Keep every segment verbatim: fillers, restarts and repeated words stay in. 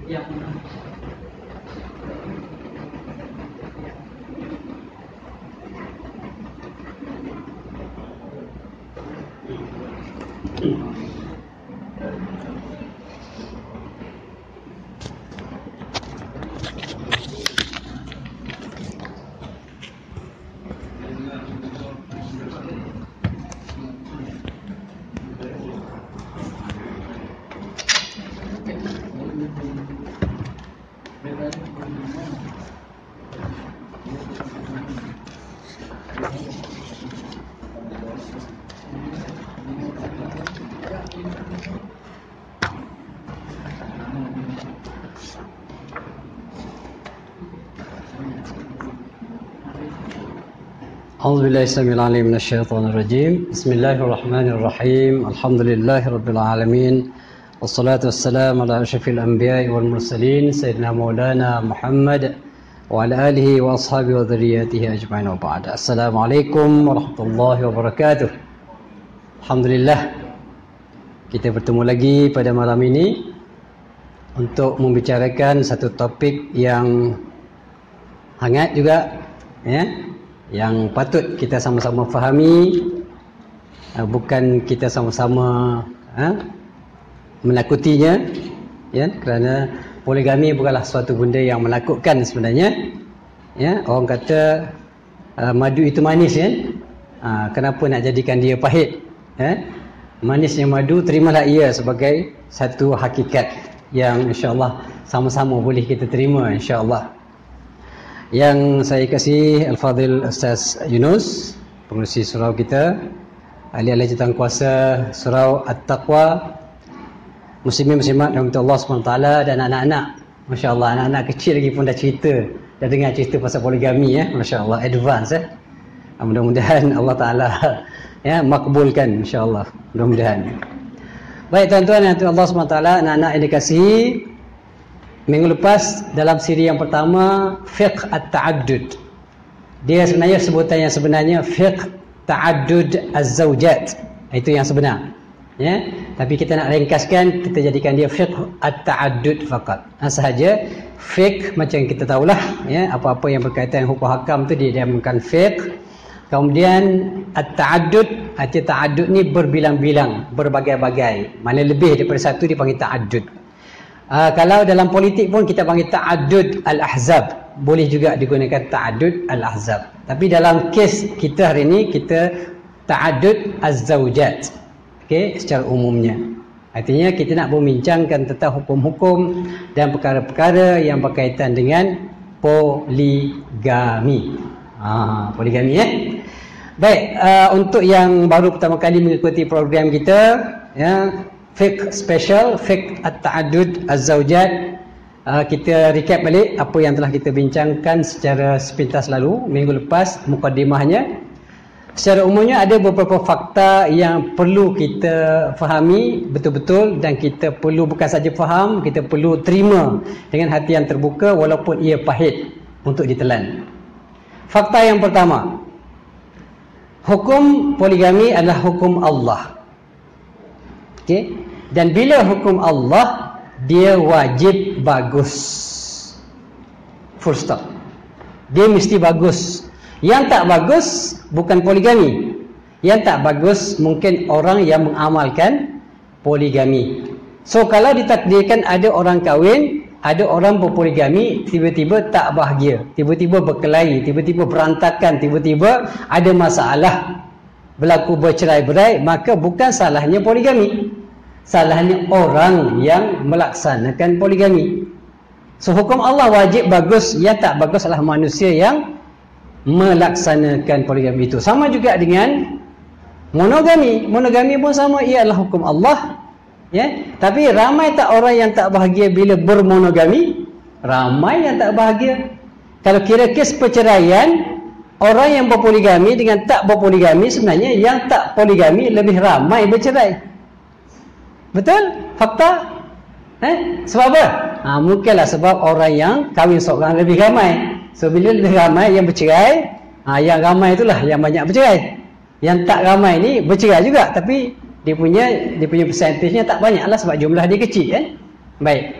Yang A'udzubillahi samil alim minasyaitonir rajim. Bismillahirrahmanirrahim. Alhamdulillahirabbil alamin. Wassalatu wassalamu ala asyrafil anbiya'i wal mursalin sayyidina Maulana Muhammad wa ala alihi wa ashabihi wa dzurriyyatihi ajma'in wa ba'd. Assalamualaikum warahmatullahi wabarakatuh. Alhamdulillah kita bertemu lagi pada malam ini untuk membicarakan satu topik yang hangat juga, ya, yang patut kita sama-sama fahami, bukan kita sama-sama ha, menakutinya, ya, kerana poligami bukanlah suatu benda yang menakutkan sebenarnya, ya. Orang kata uh, madu itu manis, ya. Uh, kenapa nak jadikan dia pahit, ya? Manisnya madu, terimalah ia sebagai satu hakikat yang insya-Allah sama-sama boleh kita terima, insya-Allah. Yang saya kasih Al-Fadhil Ustaz Yunus, pengerusi surau kita, ahli-ahli jurukuasa surau At-Taqwa, muslimin muslimat rahmat Allah subhanahu wa taala, dan anak-anak. Masya-Allah, anak-anak kecil lagi pun dah cerita, dah dengar cerita pasal poligami, ya. Masya-Allah, advance, ya. Mudah-mudahan Allah Taala ya makbulkan, insya-Allah. Mudah-mudahan. Baik tuan-tuan dan Allah subhanahu wa taala, anak-anak yang dikasihi, minggu lepas dalam siri yang pertama, fiqh at-ta'addud. Dia sebenarnya sebutan yang sebenarnya fiqh ta'addud az-zawjat. Itu yang sebenar, ya. Tapi kita nak ringkaskan, kita jadikan dia fiqh at-ta'addud faqat. Nah, sahaja fiqh macam kita tahulah, ya, apa-apa yang berkaitan dengan hukum hakam tu dia dinamakan fiqh. Kemudian at-ta'addud, arti ta'addud ni berbilang-bilang, berbagai-bagai. Mana lebih daripada satu dipanggil ta'addud. Uh, kalau dalam politik pun kita panggil ta'addud al-ahzab, boleh juga digunakan ta'addud al-ahzab. Tapi dalam kes kita hari ini, kita ta'addud az-zawjat, okey, secara umumnya. Artinya kita nak membincangkan tentang hukum-hukum dan perkara-perkara yang berkaitan dengan poligami. Ah, poligami, ya. Baik, uh, untuk yang baru pertama kali mengikuti program kita, ya, fiqh special, fiqh at-ta'addud az-zawjat, uh, kita recap balik apa yang telah kita bincangkan secara sepintas lalu minggu lepas, mukadimahnya. Secara umumnya ada beberapa fakta yang perlu kita fahami betul-betul, dan kita perlu bukan saja faham, kita perlu terima dengan hati yang terbuka walaupun ia pahit untuk ditelan. Fakta yang pertama, hukum poligami adalah hukum Allah. Okey, dan bila hukum Allah, dia wajib bagus. Full stop. Dia mesti bagus. Yang tak bagus bukan poligami. Yang tak bagus mungkin orang yang mengamalkan poligami. So kalau ditakdirkan ada orang kahwin, ada orang berpoligami, tiba-tiba tak bahagia, tiba-tiba berkelahi, tiba-tiba berantakan, tiba-tiba ada masalah, berlaku bercerai-berai, maka bukan salahnya poligami, salahnya orang yang melaksanakan poligami. So hukum Allah wajib bagus, yang tak bagus adalah manusia yang melaksanakan poligami itu. Sama juga dengan monogami. Monogami pun sama, ia adalah hukum Allah, ya. Tapi ramai tak orang yang tak bahagia bila bermonogami? Ramai yang tak bahagia. Kalau kira kes perceraian, orang yang berpoligami dengan tak berpoligami, sebenarnya yang tak poligami lebih ramai bercerai. Betul? Fakta? Eh? Sebab apa? Ha, mungkinlah sebab orang yang kahwin seorang lebih ramai. So bila lebih ramai yang bercerai, ha, yang ramai itulah yang banyak bercerai. Yang tak ramai ni bercerai juga, tapi dia punya dia punya persentasenya tak banyak lah sebab jumlah dia kecil, kan? Baik.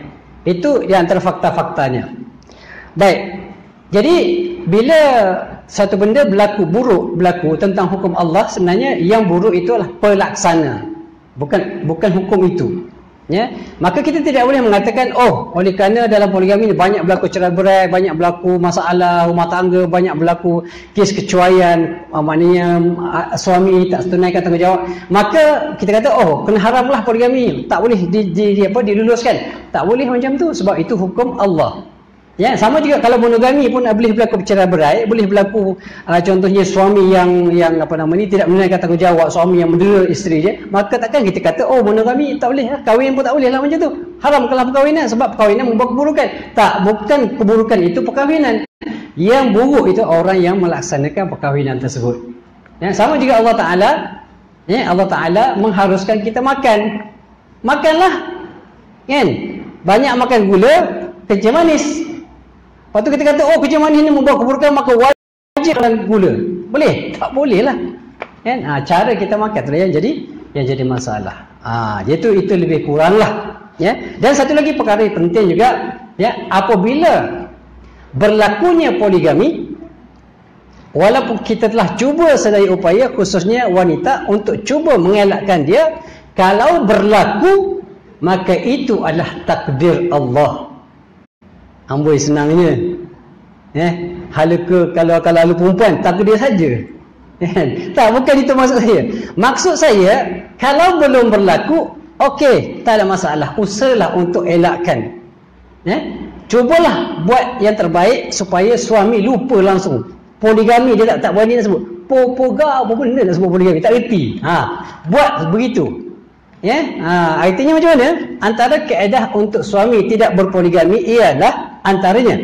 Itu di antara fakta-faktanya. Baik. Jadi bila satu benda berlaku buruk berlaku tentang hukum Allah, sebenarnya yang buruk itu adalah pelaksana, bukan bukan hukum itu. Ya, maka kita tidak boleh mengatakan oh oleh kerana dalam poligami ni banyak berlaku cerai-berai, banyak berlaku masalah rumah tangga, banyak berlaku kes kecuaian, maknanya suami tak tunaikan tanggungjawab, maka kita kata oh kena haramlah poligami, tak boleh di, di, di apa diluluskan. Tak boleh macam tu, sebab itu hukum Allah. Ya, sama juga kalau monogami pun boleh berlaku bercerai-berai, boleh berlaku uh, contohnya suami yang yang apa nama ni tidak menunaikan tanggungjawab, suami yang mendera isteri dia, maka takkan kita kata oh monogami tak boleh lah, kahwin pun tak boleh lah macam tu. Haramkanlah perkahwinan sebab perkahwinan membawa keburukan. Tak, bukan keburukan itu perkahwinan. Yang buruk itu orang yang melaksanakan perkahwinan tersebut. Ya, sama juga Allah Taala, ya, Allah Taala mengharuskan kita makan. Makanlah. Kan? Banyak makan gula, kencing manis. Lepas tu kita kata, oh kencing manis ni membawa keburukan, maka wajib makan gula. Boleh? Tak boleh lah. Kan? Ha, cara kita makan tu yang jadi yang jadi masalah. Ha, itu itu lebih kurang lah. Ya? Dan satu lagi perkara yang penting juga, ya, apabila berlakunya poligami, walaupun kita telah cuba sedaya upaya, khususnya wanita, untuk cuba mengelakkan dia, kalau berlaku, maka itu adalah takdir Allah. Amboi senangnya, ya, halaka kalau kalau lu perempuan takdir saja, ya, tak, bukan itu maksud saya. Maksud saya kalau belum berlaku, okey, tak ada masalah, usahalah untuk elakkan, ya, cubalah buat yang terbaik supaya suami lupa langsung. Poligami dia tak tak berani nak sebut. Popoga apa benda nak sebut poligami, tak reti. Ha, buat begitu. Ya, ha, artinya macam mana? Antara kaedah untuk suami tidak berpoligami ialah antaranya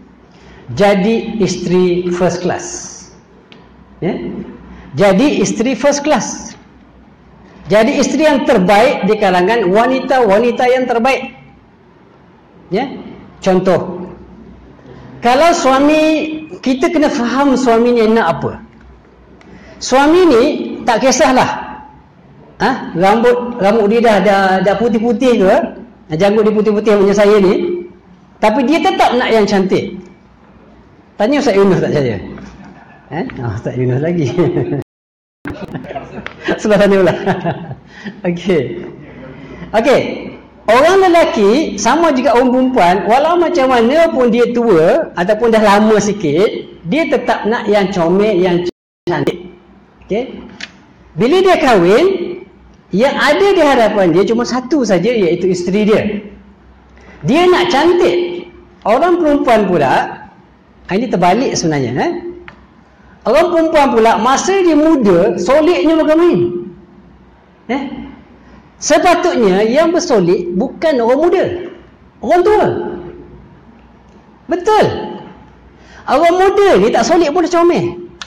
jadi isteri first class. Ya? Jadi isteri first class. Jadi isteri yang terbaik di kalangan wanita-wanita yang terbaik. Ya? Contoh, kalau suami, kita kena faham suami ni nak apa. Suami ni tak kisahlah, ha? rambut rambut dia dah dah, dah putih-putih ke, janggut dia putih-putih macam saya ni, tapi dia tetap nak yang cantik. Tanya Ustaz Yunus tak saya? Eh? Oh, Ustaz Yunus lagi. Sudah tanya pula. Okey. Okey. Orang lelaki sama juga orang perempuan, walau macam mana pun dia tua ataupun dah lama sikit, dia tetap nak yang comel, yang cantik. Okey. Bila dia kahwin, yang ada di hadapan dia cuma satu saja, iaitu isteri dia. Dia nak cantik. Orang perempuan pula, ini terbalik sebenarnya, eh? Orang perempuan pula masa dia muda, solidnya bukan main. Eh? Sepatutnya yang bersolid bukan orang muda, orang tua. Betul. Orang muda ni tak solid pun dah comel.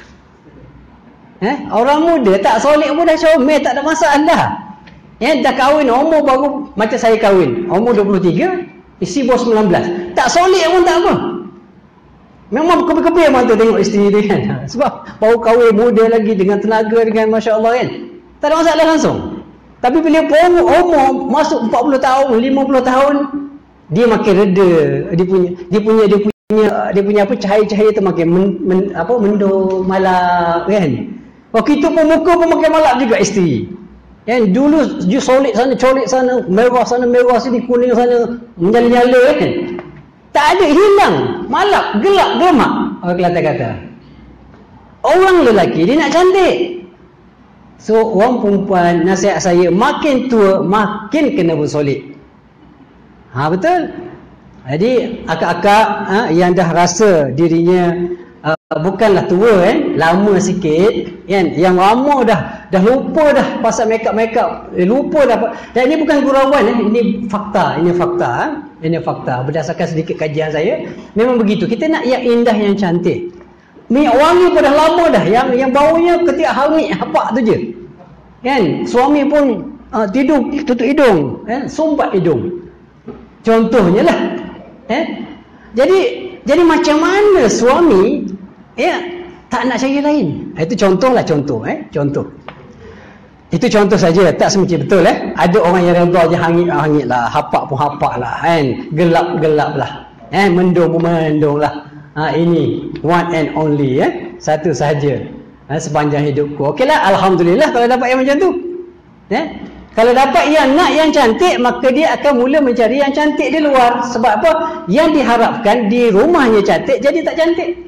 Eh? Orang muda tak solid pun dah comel, tak ada masalah. Eh, dah kahwin, umur baru macam saya kahwin, umur dua puluh tiga, isteri baru sembilan belas. Tak solid pun tak apa. Memang kebir-kebir mata tengok isteri dia kan. Sebab baru kahwin, muda lagi, dengan tenaga, dengan Masya Allah kan. Tak ada masalah langsung. Tapi bila umur, umur masuk empat puluh tahun, lima puluh tahun, dia makin reda. Dia punya dia punya dia punya dia punya apa, cahaya-cahaya tu makin men, men, apa mendung, malap kan. Waktu itu pun muka pun makin malap juga isteri. Kan dulu dia solid sana, colik sana, merah sana, merah sini, kuning sana, menyala-nyala kan. Tak ada, hilang, malap, gelap, gelamak. Orang Kelantan kata. Orang lelaki dia nak cantik. So orang perempuan, nasihat saya, makin tua makin kena bersolid. Ha, betul. Jadi akak-akak, ha, yang dah rasa dirinya uh, bukanlah tua kan, lama sikit kan, yang lama dah dah lupa dah pasal makeup-makeup, eh, lupa dah. Dan ini bukan gurauan, eh. Ini fakta, ini fakta, eh. Ini fakta berdasarkan sedikit kajian saya. Memang begitu. Kita nak yang indah, yang cantik. Minyak wangi pun dah lama dah, yang yang baunya ketika hamil hapak tu je. Kan, suami pun uh, tidur tutup hidung, eh, sumbat hidung. Contohnya lah. Eh? Jadi jadi macam mana suami, ya, tak nak cari lain? Itu contohlah contoh, eh, contoh. Itu contoh saja, tak semestinya betul eh. Ada orang yang redha je hangit-hangit lah, hapak pun hapak lah kan, gelap-gelap lah. Eh, mendung pun mendung lah. Ha, ini one and only eh. Satu sahaja. Ha, sepanjang hidupku. Okeylah, alhamdulillah kalau dapat yang macam tu. Eh? Kalau dapat yang nak yang cantik, maka dia akan mula mencari yang cantik di luar. Sebab apa? Yang diharapkan di rumahnya cantik, jadi tak cantik.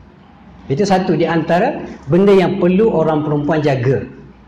Itu satu di antara benda yang perlu orang perempuan jaga.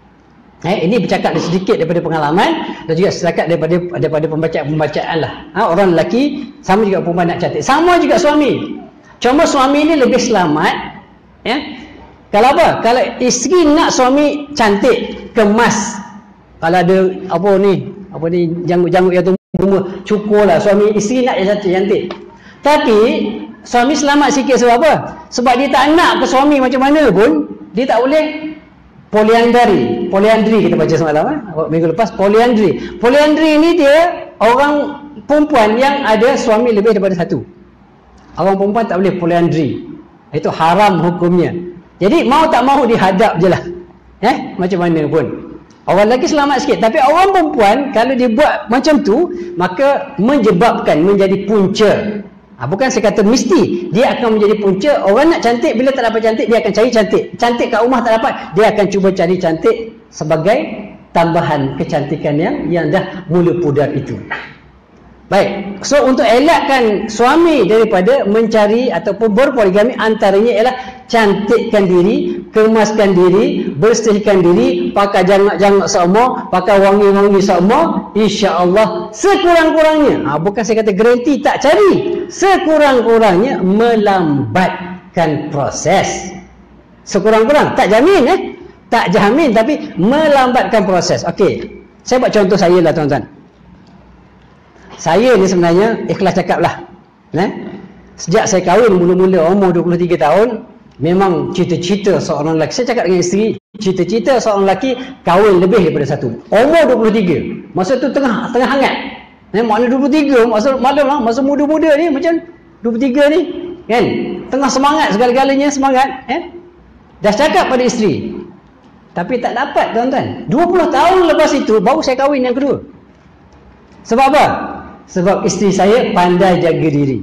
Eh, ini bercakap sedikit daripada pengalaman dan juga sedikit daripada daripada pembacaan-pembacaan lah. Ha, orang lelaki sama juga perempuan nak cantik. Sama juga suami. Cuma suami ni lebih selamat. Ya. Kalau apa? Kalau isteri nak suami cantik, kemas. Kalau ada apa ni, apa ni janggut-janggut yang tumbuh, cukur lah. Suami isteri nak yang cantik-cantik. Tapi suami selamat sikit sebab apa? Sebab dia tak nak ke suami macam mana pun, dia tak boleh poliandri. Poliandri kita baca semalam eh? Minggu lepas, poliandri. Poliandri ni dia orang perempuan yang ada suami lebih daripada satu. Orang perempuan tak boleh poliandri. Itu haram hukumnya. Jadi mau tak mau dihadap je lah. Eh? Macam mana pun. Orang lelaki selamat sikit. Tapi orang perempuan kalau dia buat macam tu, maka menyebabkan menjadi punca. Ha, bukan saya kata mesti. Dia akan menjadi punca. Orang nak cantik, bila tak dapat cantik, dia akan cari cantik. Cantik kat rumah tak dapat, dia akan cuba cari cantik sebagai tambahan kecantikan yang yang dah mula pudar itu. Baik. So untuk elakkan suami daripada mencari ataupun berpoligami, antaranya ialah cantikkan diri, kemaskan diri, bersihkan diri, pakai jangak-jangak semua, pakai wangi-wangi semua, insya-Allah sekurang-kurangnya. Ha, bukan saya kata garanti tak cari. Sekurang-kurangnya melambatkan proses. Sekurang-kurang, tak jamin eh. Tak jamin tapi melambatkan proses. Okey. Saya buat contoh saya lah tuan-tuan. Saya ni sebenarnya ikhlas cakap lah. Eh? Sejak saya kahwin mula-mula umur dua puluh tiga tahun, memang cita-cita seorang lelaki, saya cakap dengan isteri, cita-cita seorang lelaki kahwin lebih daripada satu. Umur dua puluh tiga. Masa tu tengah tengah hangat. Eh, makna dua puluh tiga, masa malam lah, masa muda-muda ni macam dua puluh tiga ni, kan? Tengah semangat segala-galanya semangat, eh? Dah cakap pada isteri. Tapi tak dapat tuan-tuan. dua puluh tahun lepas itu baru saya kahwin yang kedua. Sebab apa? Sebab isteri saya pandai jaga diri.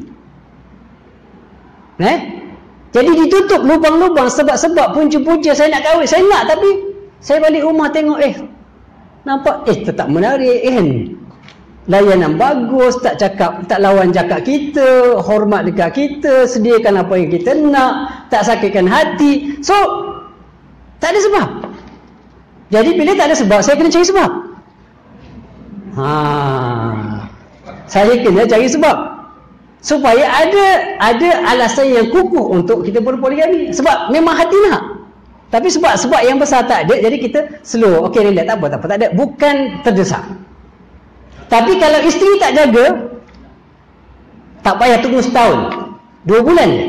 Eh? Jadi ditutup lubang-lubang sebab-sebab punca-punca saya nak kahwin. Saya nak tapi saya balik rumah tengok eh nampak eh tetap menarik kan. Layanan bagus, tak cakap, tak lawan cakap kita, hormat dekat kita, sediakan apa yang kita nak, tak sakitkan hati. So tak ada sebab. Jadi bila tak ada sebab, saya kena cari sebab. Ha. Saya kena cari sebab supaya ada ada alasan yang kukuh untuk kita berpoligami. Sebab memang hati nak. Tapi sebab sebab yang besar tak ada, jadi kita slow. Okey, relax, tak apa, tak apa, tak ada. Bukan terdesak. Tapi kalau isteri tak jaga, tak payah tunggu setahun. Dua bulan je.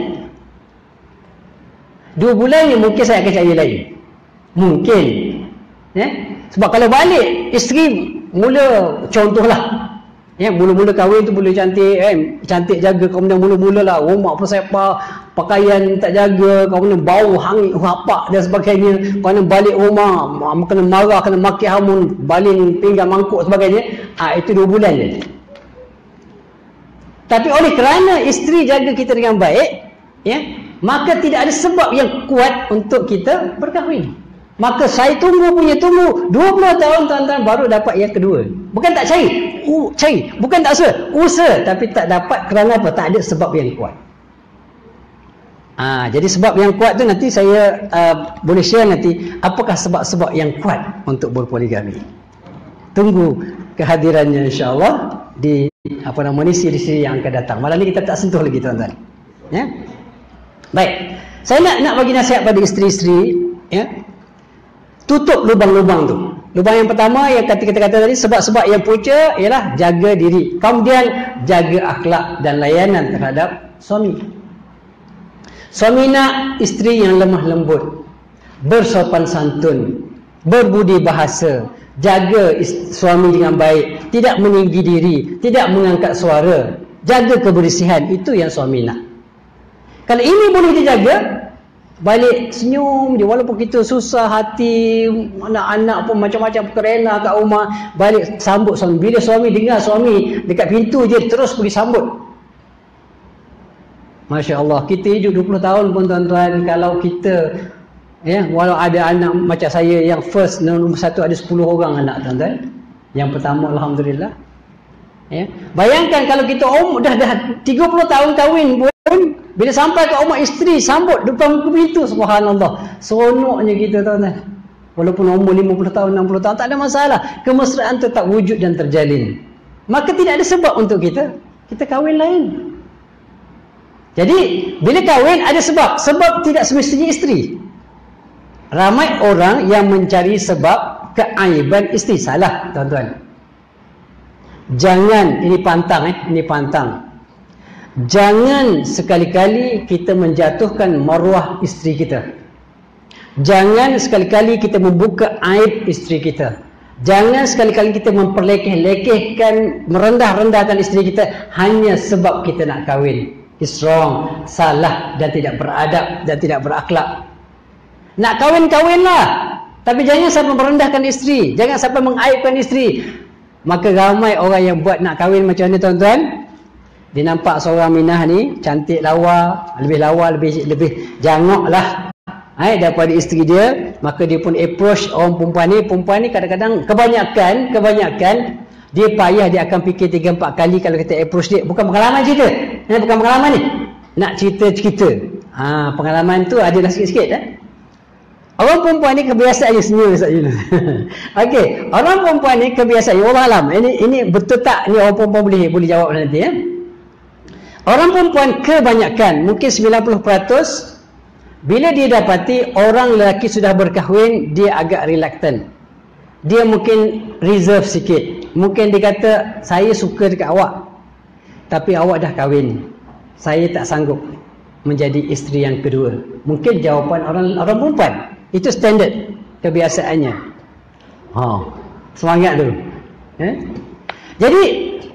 Dua bulan ni mungkin saya akan cari lain. Mungkin. Eh? Sebab kalau balik, isteri mula, contohlah, ya, mula-mula kahwin tu mula cantik, eh, cantik jaga, kemudian mula-mula lah rumah persepah, pakaian tak jaga, kemudian bau hangit hapak dan sebagainya, kemudian balik rumah kena marah, kena maki hamun, baling pinggan mangkuk sebagainya. Ah, itu dua bulan je. Tapi oleh kerana isteri jaga kita dengan baik, ya, maka tidak ada sebab yang kuat untuk kita berkahwin. Maka saya tunggu punya tunggu dua puluh tahun tuan-tuan baru dapat yang kedua. Bukan tak cari, uh, cari, bukan tak usaha, usaha tapi tak dapat kerana apa? Tak ada sebab yang kuat. Ah, jadi sebab yang kuat tu nanti saya uh, boleh share nanti apakah sebab-sebab yang kuat untuk berpoligami. Tunggu kehadirannya insya-Allah di apa nama ni siri-siri yang akan datang. Malam ni kita tak sentuh lagi tuan-tuan. Ya. Baik. Saya nak nak bagi nasihat pada isteri-isteri, ya. Tutup lubang-lubang tu. Lubang yang pertama yang kita kata tadi, sebab-sebab yang punca ialah jaga diri. Kemudian jaga akhlak dan layanan terhadap suami. Suami nak isteri yang lemah lembut, bersopan santun, berbudi bahasa, jaga suami dengan baik, tidak meninggi diri, tidak mengangkat suara, jaga kebersihan. Itu yang suami nak. Kalau ini boleh dijaga, balik senyum je, walaupun kita susah hati, anak-anak pun macam-macam kerana kat rumah, balik sambut suami. Bila suami dengar suami dekat pintu je, terus pergi sambut. Masya Allah, kita hidup dua puluh tahun pun tuan-tuan, kalau kita ya, walau ada anak macam saya yang first, nombor satu ada sepuluh orang anak tuan-tuan. Yang pertama alhamdulillah. Ya. Bayangkan kalau kita um, dah dah tiga puluh tahun kahwin pun, bila sampai ke rumah isteri sambut depan muka pintu, subhanallah. Seronoknya kita tuan-tuan. Walaupun umur lima puluh tahun, enam puluh tahun, tak ada masalah. Kemesraan tetap wujud dan terjalin. Maka tidak ada sebab untuk kita kita kahwin lain. Jadi bila kahwin ada sebab. Sebab tidak semestinya isteri. Ramai orang yang mencari sebab keaiban isteri. Salah tuan-tuan. Jangan, ini pantang eh, ini pantang. Jangan sekali-kali kita menjatuhkan maruah isteri kita. Jangan sekali-kali kita membuka aib isteri kita. Jangan sekali-kali kita memperlekeh-lekehkan, merendah-rendahkan isteri kita hanya sebab kita nak kahwin. It's wrong, salah dan tidak beradab dan tidak berakhlak. Nak kahwin-kahwinlah, tapi jangan sampai merendahkan isteri, jangan sampai mengaibkan isteri. Maka ramai orang yang buat nak kahwin macam ni tuan-tuan. Dia nampak seorang minah ni cantik lawa, lebih lawa, lebih lebih jangok lah eh, daripada isteri dia. Maka dia pun approach orang perempuan ni. Perempuan ni kadang-kadang kebanyakan Kebanyakan dia payah, dia akan fikir tiga empat kali kalau kita approach dia. Bukan pengalaman cerita, ini bukan pengalaman ni, nak cerita-cerita. ha, Pengalaman tu adalah sikit-sikit eh? Orang perempuan ni kebiasaannya senyum Ustaz Yunus. Okey, orang perempuan ni kebiasaannya, wallah alam, ini ini betul tak ni orang perempuan boleh boleh jawab nanti ya. Orang perempuan kebanyakan, mungkin sembilan puluh peratus, bila dia dapati orang lelaki sudah berkahwin, dia agak reluctant. Dia mungkin reserve sikit. Mungkin dia kata, saya suka dekat awak, tapi awak dah kahwin, saya tak sanggup menjadi isteri yang kedua. Mungkin jawapan orang orang perempuan. Itu standard kebiasaannya. Ha, semangat tu. Eh? Jadi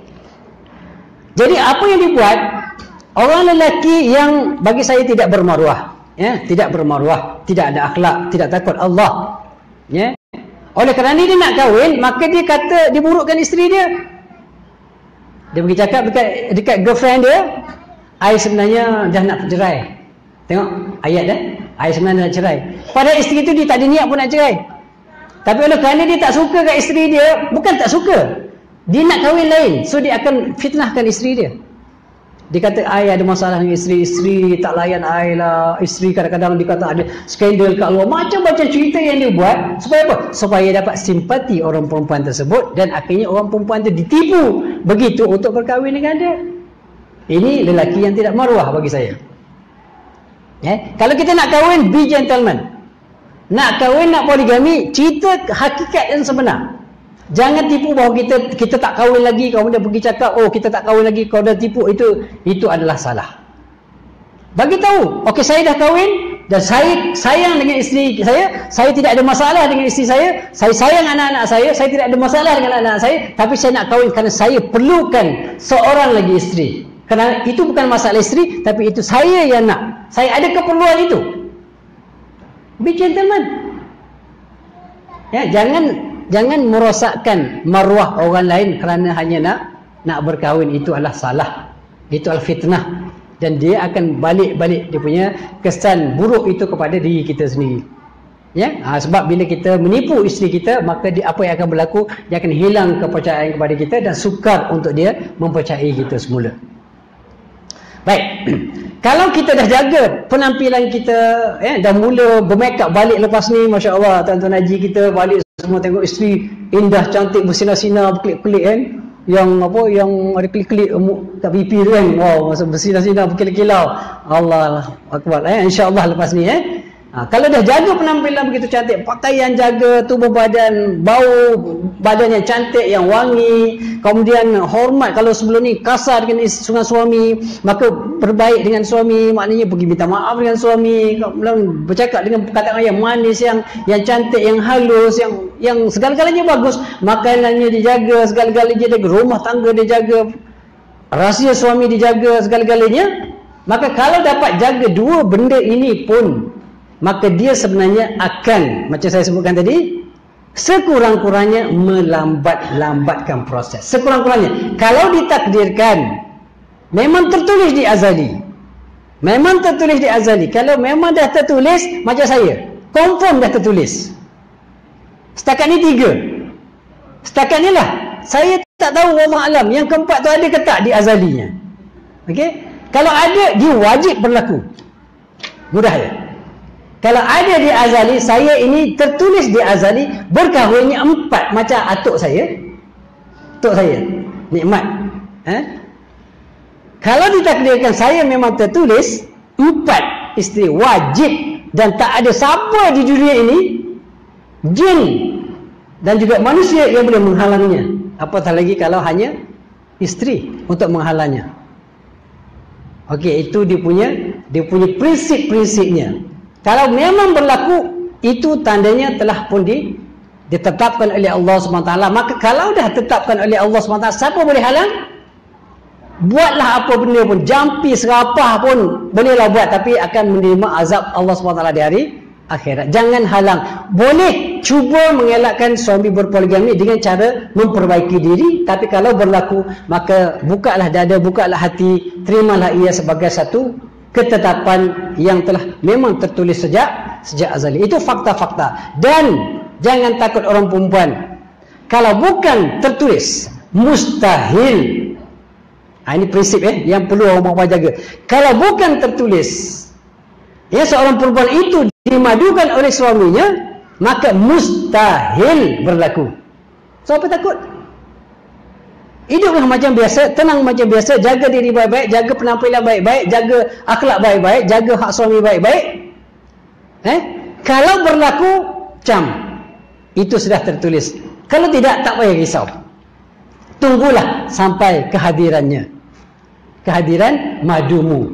jadi apa yang dibuat orang lelaki yang bagi saya tidak bermaruah, ya, tidak bermaruah, tidak ada akhlak, tidak takut Allah, ya. Oleh kerana dia nak kahwin, maka dia kata dia burukkan isteri dia. Dia pergi cakap dekat dekat girlfriend dia, I sebenarnya dah nak cerai. Tengok ayat dah, I sebenarnya nak cerai. Padahal isteri tu dia tak ada niat pun nak cerai. Tapi oleh kerana dia tak suka kat isteri dia, bukan tak suka, dia nak kahwin lain, so dia akan fitnahkan isteri dia. Dia kata, I ada masalah dengan isteri, isteri tak layan I lah, isteri kadang-kadang dia kata ada skandal kat luar, macam-macam cerita yang dia buat. Supaya apa? Supaya dapat simpati orang perempuan tersebut, dan akhirnya orang perempuan tu ditipu begitu untuk berkahwin dengan dia. Ini lelaki yang tidak maruah bagi saya. Eh? Kalau kita nak kahwin, be gentleman. Nak kahwin, nak poligami, cerita hakikat yang sebenar. Jangan tipu bahawa kita kita tak kahwin lagi, kemudian pergi cakap, oh kita tak kahwin lagi, kau dah tipu. Itu itu adalah salah. Bagi tahu, okey saya dah kahwin dan saya sayang dengan isteri saya, saya tidak ada masalah dengan isteri saya, saya sayang anak-anak saya, saya tidak ada masalah dengan anak-anak saya, tapi saya nak kahwin kerana saya perlukan seorang lagi isteri. Kerana itu bukan masalah isteri, tapi itu saya yang nak. Saya ada keperluan itu. Be gentleman. Ya, jangan Jangan merosakkan maruah orang lain kerana hanya nak nak berkahwin. Itu adalah salah. Itu adalah fitnah. Dan dia akan balik-balik dia punya kesan buruk itu kepada diri kita sendiri. Ya, ha, sebab bila kita menipu isteri kita, maka dia, apa yang akan berlaku, dia akan hilang kepercayaan kepada kita dan sukar untuk dia mempercayai kita semula. Baik. Kalau kita dah jaga penampilan kita, eh, dah mula bermakeup balik lepas ni, Masya Allah, tuan-tuan haji kita balik semua tengok isteri indah, cantik, bersinar-sinar, berkelip-kelip kan, yang apa, yang ada kelip-kelip kat pipi tu kan, wow, masa bersinar-sinar, berkilau-kilau, Allah Akbar, eh, insya-Allah lepas ni eh. Ha, kalau dah jaga penampilan begitu cantik, pakaian jaga, tubuh badan, bau badan yang cantik, yang wangi, kemudian hormat, kalau sebelum ni kasar dengan dengan suami, maka berbaik dengan suami, maknanya pergi minta maaf dengan suami, kemudian bercakap dengan perkataan yang manis, yang yang cantik, yang halus, yang yang segala-galanya bagus, makanannya dijaga, segala-galanya dijaga, rumah tangga dijaga, rahsia suami dijaga, segala-galanya. Maka kalau dapat jaga dua benda ini pun, maka dia sebenarnya akan, macam saya sebutkan tadi, sekurang-kurangnya melambat-lambatkan proses. Sekurang-kurangnya. Kalau ditakdirkan, memang tertulis di azali. Memang tertulis di azali. Kalau memang dah tertulis, macam saya, confirm dah tertulis. Setakat ni tiga. Setakat ni lah. Saya tak tahu, wallah alam, yang keempat tu ada ke tak di azalinya. Okey? Kalau ada, dia wajib berlaku. Mudah ya? Kalau ada di azali, saya ini tertulis di azali, berkahwinnya empat, macam atuk saya. Atuk saya, nikmat. Eh? Kalau ditakdirkan saya memang tertulis, empat isteri wajib, dan tak ada siapa di dunia ini, jin dan juga manusia yang boleh menghalangnya. Apatah lagi kalau hanya isteri untuk menghalangnya. Okey, itu dia punya dia punya prinsip-prinsipnya. Kalau memang berlaku, itu tandanya telah pun di, ditetapkan oleh Allah subhanahu wa taala. Maka kalau dah ditetapkan oleh Allah subhanahu wa taala, siapa boleh halang? Buatlah apa benda pun, jampi serapah pun bolehlah buat, tapi akan menerima azab Allah subhanahu wa taala di hari akhirat. Jangan halang. Boleh cuba mengelakkan suami berpoligami dengan cara memperbaiki diri, tapi kalau berlaku, maka bukalah dada, bukalah hati, terimalah ia sebagai satu ketetapan yang telah memang tertulis sejak sejak azali. Itu fakta-fakta. Dan jangan takut orang perempuan. Kalau bukan tertulis, mustahil. Ha, ini prinsip eh, yang perlu orang perempuan jaga. Kalau bukan tertulis, ya, seorang perempuan itu dimadukan oleh suaminya, maka mustahil berlaku. So apa takut? Hiduplah macam biasa, tenang macam biasa, jaga diri baik-baik, jaga penampilan baik-baik, jaga akhlak baik-baik, jaga hak suami baik-baik. Eh? Kalau berlaku, cam. Itu sudah tertulis. Kalau tidak, tak payah risau. Tunggulah sampai kehadirannya. Kehadiran madumu.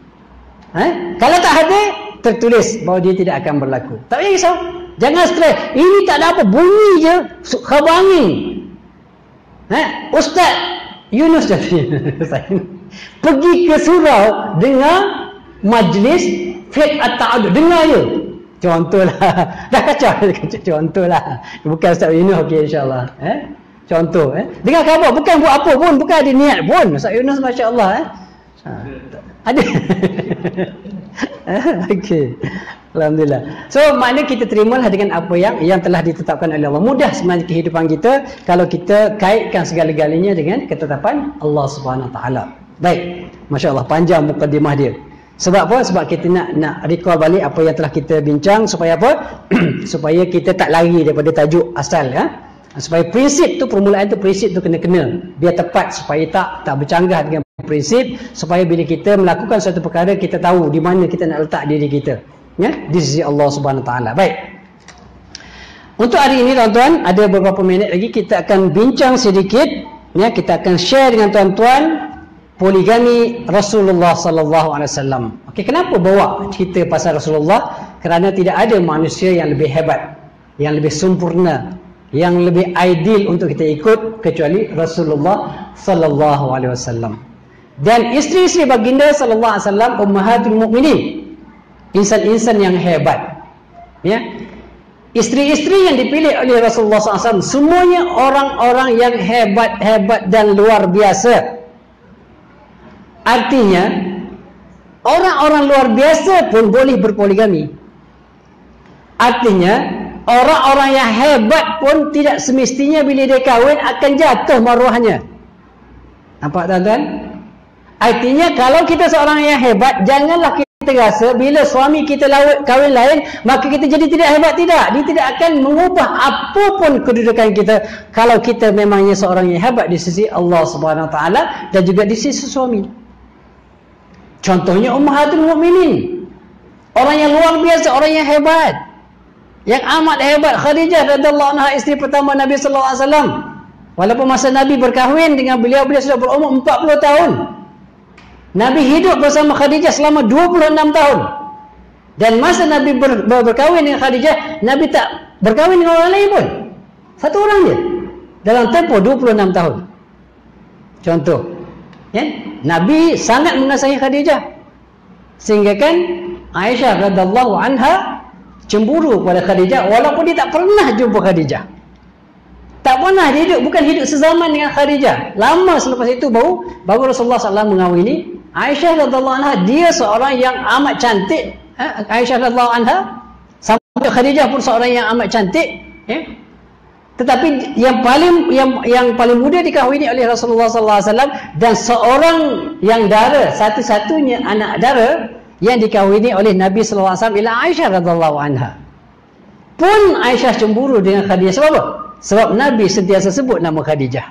Eh? Kalau tak hadir, tertulis bahawa dia tidak akan berlaku. Tak payah risau. Jangan stres. Ini tak ada apa, bunyi je, khabar angin. Eh, Ustaz Yunus pergi ke surau dengar majlis fiqh at-ta'adud, dengar je. Contohlah. Dah kacau, contohlah. Bukan Ustaz Yunus, okey, insyaAllah. Eh? Contoh, eh? Dengar khabar, bukan buat apa pun, bukan ada niat pun. Ustaz Yunus, masya-Allah, eh? Ha. Ada. Okey. Alhamdulillah. So maknanya kita terimalah dengan apa yang yang telah ditetapkan oleh Allah. Mudah sebenarnya kehidupan kita kalau kita kaitkan segala-galanya dengan ketetapan Allah Subhanahu Wa Taala. Baik. Masya-Allah, panjang mukadimah dia. Sebab apa? Sebab kita nak nak recall balik apa yang telah kita bincang, supaya apa? Supaya kita tak lari daripada tajuk asal, ya. Supaya prinsip tu, permulaan tu, prinsip tu kena-kena biar tepat, supaya tak tak bercanggah dengan prinsip, supaya bila kita melakukan suatu perkara, kita tahu di mana kita nak letak diri kita, ya, di sisi Allah Subhanahu Wa Taala. Baik. Untuk hari ini tuan-tuan, ada beberapa minit lagi kita akan bincang sedikit, ya, kita akan share dengan tuan-tuan poligami Rasulullah sallallahu alaihi wasallam. Okey, kenapa bawa cerita pasal Rasulullah? Kerana tidak ada manusia yang lebih hebat, yang lebih sempurna, yang lebih ideal untuk kita ikut kecuali Rasulullah sallallahu alaihi wasallam. Dan isteri-isteri baginda sallallahu alaihi wasallam ummahatul mukminin, insan-insan yang hebat, ya. Isteri-isteri yang dipilih oleh Rasulullah sallallahu alaihi wasallam semuanya orang-orang yang hebat-hebat dan luar biasa. Artinya orang-orang luar biasa pun boleh berpoligami. Artinya orang-orang yang hebat pun tidak semestinya bila dia kahwin akan jatuh maruahnya. Nampak tuan-tuan? Artinya kalau kita seorang yang hebat, janganlah kita rasa bila suami kita kahwin lain maka kita jadi tidak hebat. Tidak, dia tidak akan mengubah apapun kedudukan kita kalau kita memangnya seorang yang hebat di sisi Allah Subhanahu Wa Taala dan juga di sisi suami. Contohnya ummahatul mukminin, orang yang luar biasa, orang yang hebat, yang amat hebat, Khadijah radhiyallahu anha, isteri pertama Nabi sallallahu alaihi wasallam. Walaupun masa Nabi berkahwin dengan beliau, beliau sudah berumur empat puluh tahun. Nabi hidup bersama Khadijah selama dua puluh enam tahun. Dan masa Nabi ber, ber, berkahwin dengan Khadijah, Nabi tak berkahwin dengan orang lain pun. Satu orang je. Dalam tempoh dua puluh enam tahun. Contoh. Ya? Nabi sangat mengasihi Khadijah. Sehingga kan Aisyah radhiyallahu anha cemburu pada Khadijah walaupun dia tak pernah jumpa Khadijah. Tak pernah dia hidup, bukan hidup sezaman dengan Khadijah. Lama selepas itu baru baru Rasulullah sallallahu alaihi wasallam mengawini Aisyah radhiyallahu anha. Dia seorang yang amat cantik. Ha? Aisyah radhiyallahu anha sampai Khadijah pun seorang yang amat cantik. Ya? Tetapi yang paling yang yang paling muda dikahwini oleh Rasulullah sallallahu alaihi wasallam dan seorang yang dara, satu-satunya anak dara yang dikahwini oleh Nabi sallallahu alaihi wasallam ialah Aisyah radhiyallahu anha. Pun Aisyah cemburu dengan Khadijah. Sebab apa? Sebab Nabi sentiasa sebut nama Khadijah.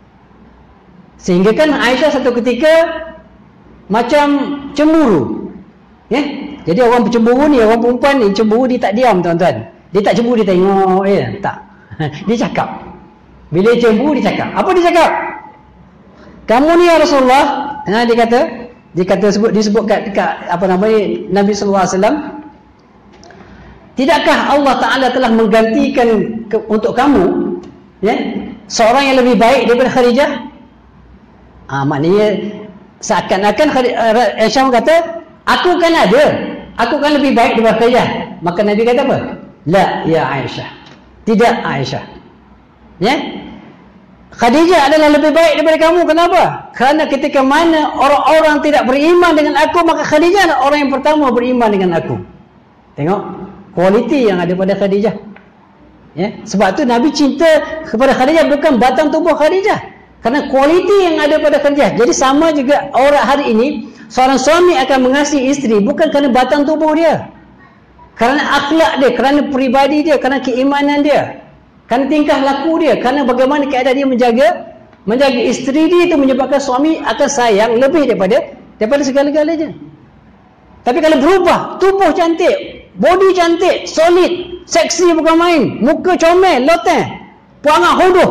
Sehingga kan Aisyah satu ketika macam cemburu. Ya? Jadi orang cemburu ni, orang perempuan ni cemburu dia tak diam tuan-tuan. Dia tak cemburu dia tengok ya, tak. Dia cakap. Bila dia cemburu dia cakap. Apa dia cakap? Kamu ni ya Rasulullah, ha, dia kata, dia kata sebut disebut kat, kat apa namanya Nabi sallallahu alaihi wasallam, tidakkah Allah Taala telah menggantikan ke, untuk kamu ya, seorang yang lebih baik daripada Khadijah? Ah, maknanya seakan-akan Aisyah kata, aku kan ada, aku kan lebih baik daripada Khadijah. Maka Nabi kata apa? La ya Aisyah. Tidak Aisyah. Ya? Khadijah adalah lebih baik daripada kamu. Kenapa? Kerana ketika mana orang-orang tidak beriman dengan aku, maka Khadijah adalah orang yang pertama beriman dengan aku. Tengok kualiti yang ada pada Khadijah. Ya? Sebab tu Nabi cinta kepada Khadijah bukan batang tubuh Khadijah, kerana kualiti yang ada pada Khadijah. Jadi sama juga orang hari ini, seorang suami akan mengasihi isteri bukan kerana batang tubuh dia, kerana akhlak dia, kerana peribadi dia, kerana keimanan dia, kerana tingkah laku dia, kerana bagaimana keadaan dia menjaga menjaga isteri dia, itu menyebabkan suami akan sayang lebih daripada daripada segala-galanya. Tapi kalau berubah, tubuh cantik, body cantik, solid, seksi bukan main, muka comel, loteng, perangai hodoh,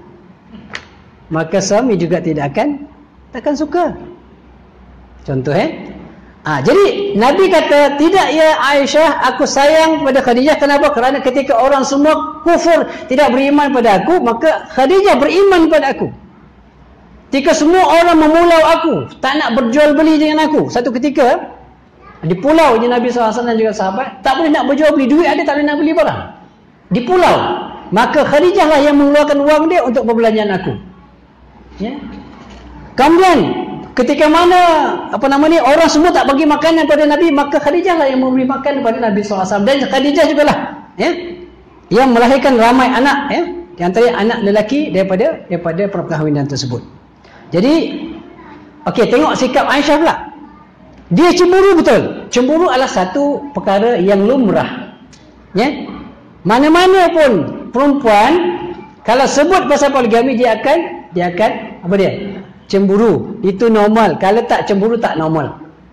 maka suami juga tidak akan takkan suka. Contoh eh ha, jadi Nabi kata, tidak ya Aisyah, aku sayang pada Khadijah. Kenapa? Kerana ketika orang semua kufur, tidak beriman pada aku, maka Khadijah beriman pada aku. Ketika semua orang memulau aku, tak nak berjual beli dengan aku, satu ketika di pulau je Nabi sallallahu alaihi wasallam dan juga sahabat tak boleh nak berjual beli, duit ada tak boleh nak beli barang di pulau, maka Khadijah lah yang mengeluarkan wang dia untuk perbelanjaan aku. Ya. Kemudian ketika mana apa nama ni, orang semua tak bagi makanan pada Nabi, maka Khadijah lah yang memberi makan kepada Nabi sallallahu alaihi wasallam. Dan Khadijah jugalah ya, yang melahirkan ramai anak ya, di antara anak lelaki daripada daripada perkahwinan tersebut. Jadi okey, tengok sikap Aisyah pula. Dia cemburu betul. Cemburu adalah satu perkara yang lumrah. Ya. Mana-mana pun perempuan kalau sebut pasal poligami, dia akan dia akan apa dia? Cemburu. Itu normal. Kalau tak cemburu, tak normal.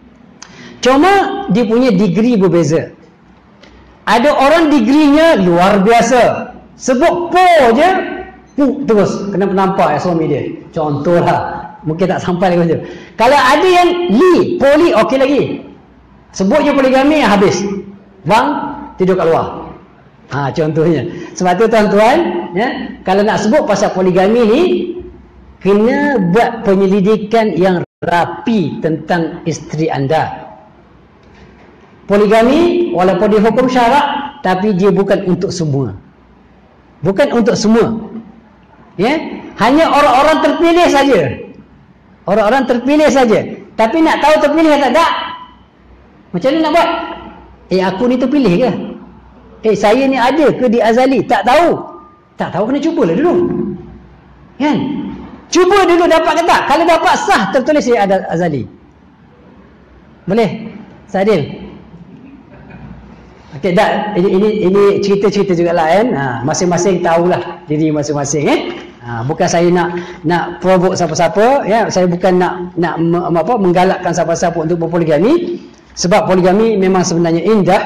Cuma dia punya degree berbeza. Ada orang degreenya luar biasa. Sebut po je, pu terus kena nampak ya suami dia. Contohlah. Mungkin tak sampai lagi macam. Kalau ada yang li, poli, okey lagi. Sebut je poligami, habis. Bang, tidur kat luar. Ha, contohnya. Sebab tu tuan-tuan, ya, kalau nak sebut pasal poligami ni, kena buat penyelidikan yang rapi tentang isteri anda. Poligami, walaupun dia hukum syarak, tapi dia bukan untuk semua. Bukan untuk semua. Ya, hanya orang-orang terpilih saja. Orang-orang terpilih saja. Tapi nak tahu terpilih atau tak, macam mana nak buat? Eh, aku ni terpilih ke? Eh, saya ni ada ke di azali? Tak tahu. Tak tahu, kena cubalah dulu. Kan? Cuba dulu dapat ke tak? Kalau dapat sah, tertulis dia ada azali. Boleh? Sadil? Okey, dah. Ini ini ini cerita-cerita jugalah kan. Ha, masing-masing tahulah diri masing-masing eh. Ha, bukan saya nak nak provoke siapa-siapa ya, saya bukan nak nak apa menggalakkan siapa-siapa untuk berpoligami, sebab poligami memang sebenarnya indah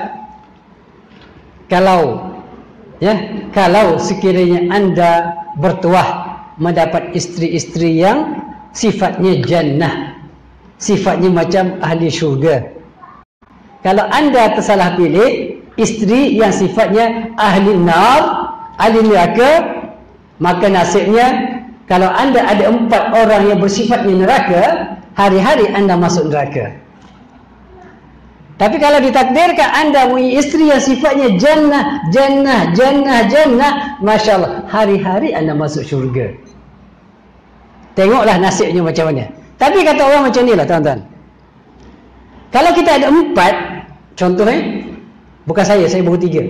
kalau ya, kalau sekiranya anda bertuah mendapat isteri-isteri yang sifatnya jannah, sifatnya macam ahli syurga. Kalau anda tersalah pilih isteri yang sifatnya ahli nar, ahli neraka, maka nasibnya kalau anda ada empat orang yang bersifatnya neraka, hari-hari anda masuk neraka. Tapi kalau ditakdirkan anda punya isteri yang sifatnya jannah, jannah, jannah, jannah, Masya Allah, hari-hari anda masuk syurga. Tengoklah nasibnya macam mana. Tapi kata orang macam ni lah tuan-tuan. Kalau kita ada empat, contoh eh, bukan saya, saya baru tiga.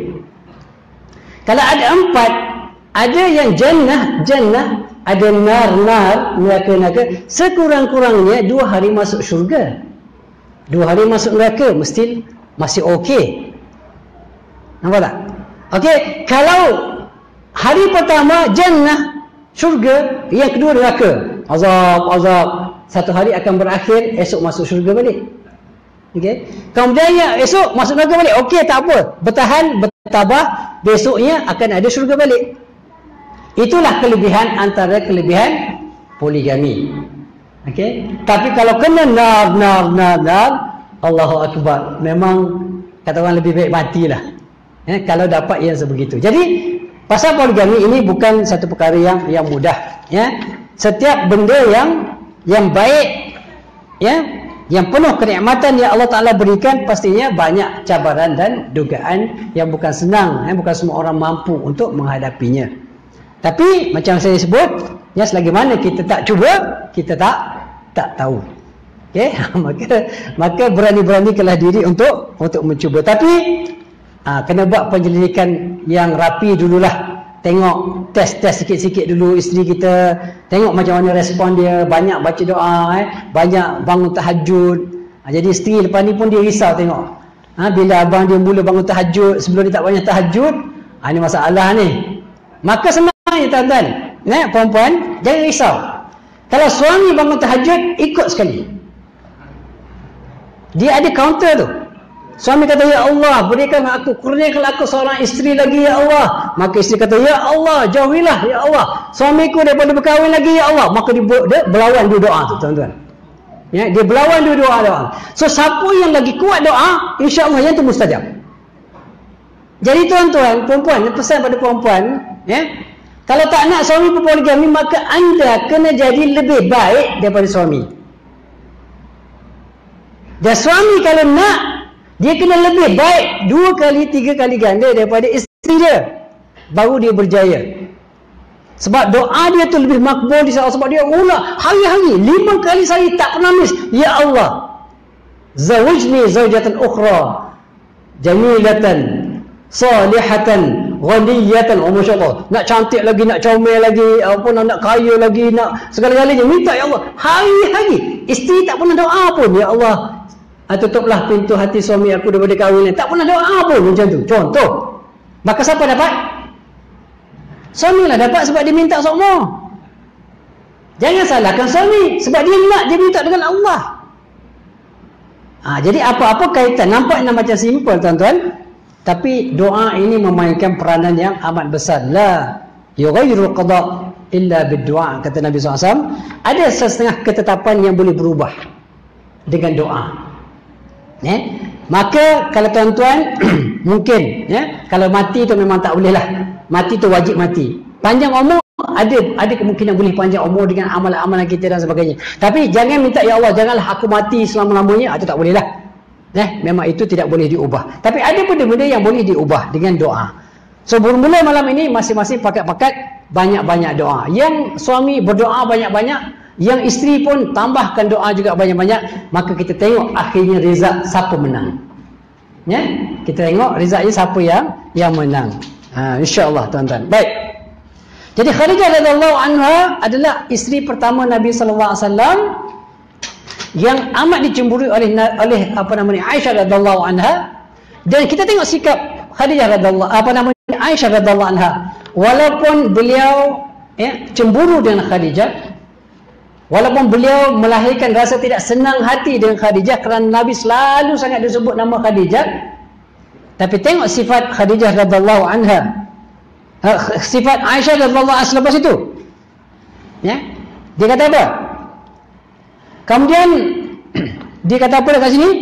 Kalau ada empat, ada yang jannah, jannah, ada nar, nar, neraka, neraka, sekurang-kurangnya dua hari masuk syurga. Dua hari masuk neraka, mesti masih okey. Nampak tak? Okey, kalau hari pertama jannah, syurga, yang kedua neraka, azab, azab, satu hari akan berakhir, esok masuk syurga balik. Okey. Kemudian yang esok masuk neraka balik, okey, tak apa, bertahan, bertabah, besoknya akan ada syurga balik. Itulah kelebihan antara kelebihan poligami. Okey. Tapi kalau kena nar, nar, nar, nar, Allahu Akbar, memang kata orang lebih baik matilah. Eh, kalau dapat yang sebegitu. Jadi pasal poligami ini bukan satu perkara yang yang mudah. Ya, setiap benda yang yang baik, ya, yang penuh kenikmatan yang Allah Taala berikan, pastinya banyak cabaran dan dugaan yang bukan senang. Ya, bukan semua orang mampu untuk menghadapinya. Tapi macam saya sebut, ya, selagi mana kita tak cuba, kita tak tak tahu. Okey, maka maka berani-beranikanlah diri untuk untuk mencuba. Tapi aa, kena buat penyelidikan yang rapi dululah. Tengok, test-test sikit-sikit dulu isteri kita, tengok macam mana respon dia, banyak baca doa, eh, banyak bangun tahajud. Ha, jadi isteri lepas ni pun dia risau tengok. Ha, bila abang dia mula bangun tahajud, sebelum dia tak banyak tahajud, ha, ni masalah ni. Maka senang je tuan-tuan, eh, perempuan, jangan risau. Kalau suami bangun tahajud, ikut sekali. Dia ada counter tu. Suami kata, ya Allah, berikan aku, kurniakan aku seorang isteri lagi, ya Allah. Maka isteri kata, ya Allah, jauhilah, ya Allah, suamiku daripada berkahwin lagi, ya Allah. Maka dia, dia berlawan dua doa tu, tuan-tuan. Ya, dia berlawan dua doa doa. So, siapa yang lagi kuat doa, insya-Allah yang tu mustajab. Jadi tuan-tuan, perempuan, pesan pada perempuan, ya, kalau tak nak suami berpoligami, maka anda kena jadi lebih baik daripada suami. Dan suami kalau nak, dia kena lebih baik dua kali, tiga kali ganda daripada isteri dia, baru dia berjaya. Sebab doa dia tu lebih makbul di saat, sebab dia ulang hari-hari, lima kali sehari tak pernah miss. Ya Allah, zawijni zawjatan ukhra jamilatan salihatan ghaniyatan. Oh, Masya Allah, nak cantik lagi, nak comel lagi, apa nak, nak kaya lagi, nak segala-galanya, minta ya Allah. Hari-hari isteri tak pernah doa pun, ya Allah, tutuplah pintu hati suami aku daripada kahwin. Tak pernah doa pun macam tu. Contoh. Maka siapa dapat? Suami lah dapat, sebab dia minta semua. Jangan salahkan suami, sebab dia nak, dia minta dengan Allah. Ha, jadi apa-apa kaitan, nampaknya macam simple tuan-tuan, tapi doa ini memainkan peranan yang amat besar. La yughayyirul qada illa bid-du'a, kata Nabi sallallahu alaihi wasallam. Ada setengah ketetapan yang boleh berubah dengan doa. Ya? Maka kalau tuan-tuan mungkin, ya, kalau mati tu memang tak boleh lah. Mati tu wajib mati. Panjang umur, ada ada kemungkinan boleh panjang umur dengan amalan-amalan kita dan sebagainya. Tapi jangan minta, ya Allah, janganlah aku mati selama-lamanya. Itu tak boleh lah. Ya? Memang itu tidak boleh diubah. Tapi ada benda-benda yang boleh diubah dengan doa. So, bermula malam ini masing-masing pakat-pakat banyak-banyak doa. Yang suami berdoa banyak-banyak, yang isteri pun tambahkan doa juga banyak-banyak. Maka kita tengok akhirnya result siapa menang. Ya, kita tengok resultnya siapa yang yang menang. Ha, insya-Allah tuan-tuan. Baik. Jadi Khadijah radhiyallahu anha adalah isteri pertama Nabi sallallahu alaihi wasallam yang amat dicemburui oleh oleh apa namanya Aisyah radhiyallahu anha. Dan kita tengok sikap Khadijah radhiyallahu apa namanya Aisyah radhiyallahu anha. Walaupun beliau, ya, cemburu dengan Khadijah, walaupun beliau melahirkan rasa tidak senang hati dengan Khadijah kerana Nabi selalu sangat disebut nama Khadijah, tapi tengok sifat Khadijah radhiyallahu anha, sifat Aisyah radhiyallahu anha selepas itu. Ya, dia kata apa? Kemudian dia kata apa dekat sini?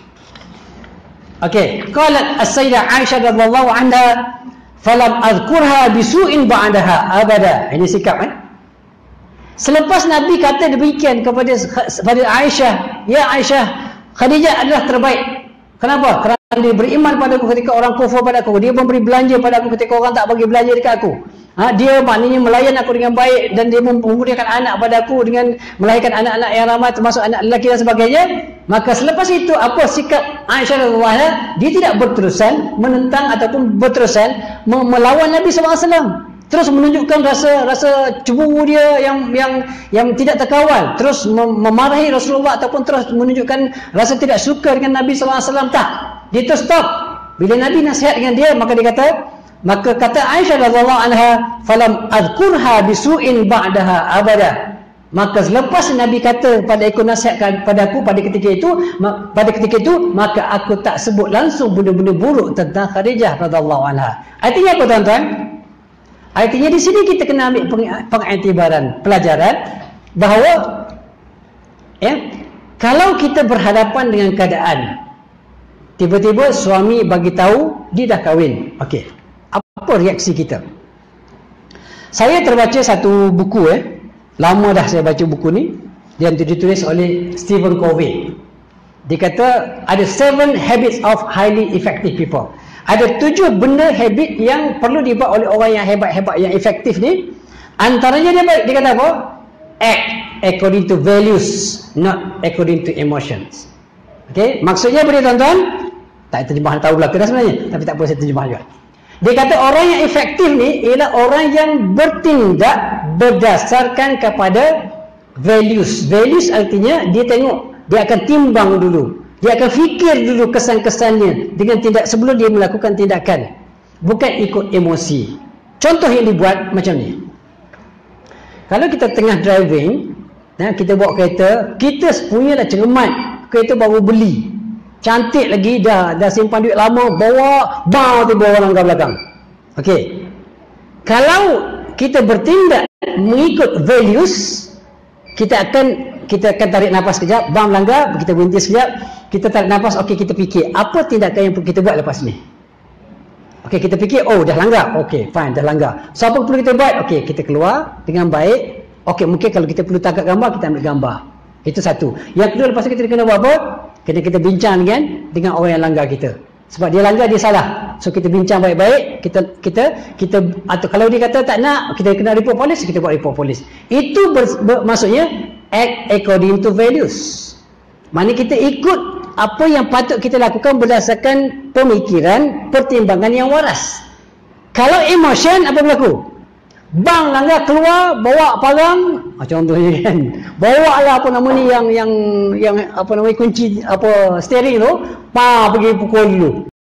Okey, qalat as-sayyidah Aisyah radhiyallahu anha falam adhkurha bisu'in ba'daha abada. Ini sikap, eh? Selepas Nabi kata demikian kepada kepada Aisyah, ya Aisyah, Khadijah adalah terbaik Kenapa? Kerana dia beriman pada aku ketika orang kufur pada aku. Dia memberi belanja pada aku ketika orang tak bagi belanja dekat aku. Ha, dia maknanya melayan aku dengan baik dan dia memurniakan anak pada aku dengan melahirkan anak-anak yang ramai termasuk anak lelaki dan sebagainya. Maka selepas itu apa sikap Aisyah radhiyallahu anha? Dia tidak berterusan menentang ataupun berterusan melawan Nabi sallallahu alaihi wasallam. Terus menunjukkan rasa rasa cemburu dia yang yang yang tidak terkawal, terus memarahi Rasulullah ataupun terus menunjukkan rasa tidak suka dengan Nabi sallallahu alaihi wasallam. Tak, dia terus stop. Bila Nabi nasihat dengan dia, maka dia kata, maka kata Aisyah radhiyallahu anha, falam adkurha bisu'in ba'daha abada. Maka selepas Nabi kata pada aku nasihatkan pada aku pada ketika itu, pada ketika itu maka aku tak sebut langsung benda-benda buruk tentang Khadijah radhiyallahu anha. Artinya apa tuan-tuan? Artinya di sini kita kena ambil pengiktibaran, pelajaran bahawa ya, kalau kita berhadapan dengan keadaan tiba-tiba suami bagi tahu dia dah kahwin, okey, apa reaksi kita? Saya terbaca satu buku eh, lama dah saya baca buku ni, yang ditulis oleh Stephen Covey. Dia kata ada seven habits of highly effective people. Ada tujuh benda habit yang perlu dibuat oleh orang yang hebat-hebat, yang efektif ni. Antaranya dia, dia kata apa? Act according to values, not according to emotions. Okay, maksudnya apa dia tuan-tuan? Tak terjemahan tahu belaka dah sebenarnya, tapi tak apa, saya terjemah juga. Dia kata orang yang efektif ni ialah orang yang bertindak berdasarkan kepada values. Values artinya dia tengok, dia akan timbang dulu. Dia akan fikir dulu kesan-kesannya dengan tindak sebelum dia melakukan tindakan. Bukan ikut emosi. Contoh yang dibuat macam ni. Kalau kita tengah driving, kita bawa kereta, kita punyalah cermat, kereta baru beli. Cantik lagi, dah dah simpan duit lama, bawa, bau tu bawa langgar belakang. Okey. Kalau kita bertindak mengikut values, kita akan kita akan tarik nafas sekejap, bam langgar, kita berhenti sekejap, kita tarik nafas, okey, kita fikir apa tindakan yang kita buat lepas ni. Okey, kita fikir, oh dah langgar, okey, fine, dah langgar. So apa perlu kita buat? Okey, kita keluar dengan baik. Okey, mungkin kalau kita perlu tangkap gambar, kita ambil gambar. Itu satu. Yang kedua, lepas tu kita kena buat apa? Kena kita bincang dengan dengan orang yang langgar kita. Sebab dia langgar, dia salah. So kita bincang baik-baik, kita kita kita atau kalau dia kata tak nak, kita kena report polis, kita buat report polis. Itu ber, ber, maksudnya act according to values. Maknanya kita ikut apa yang patut kita lakukan berdasarkan pemikiran, pertimbangan yang waras. Kalau emotion, apa berlaku? Bang langgar, keluar, bawa parang, ah, contohnya kan, bawa lah apa nama ni yang yang yang apa namanya kunci apa steering tu, pa pergi pukul dulu.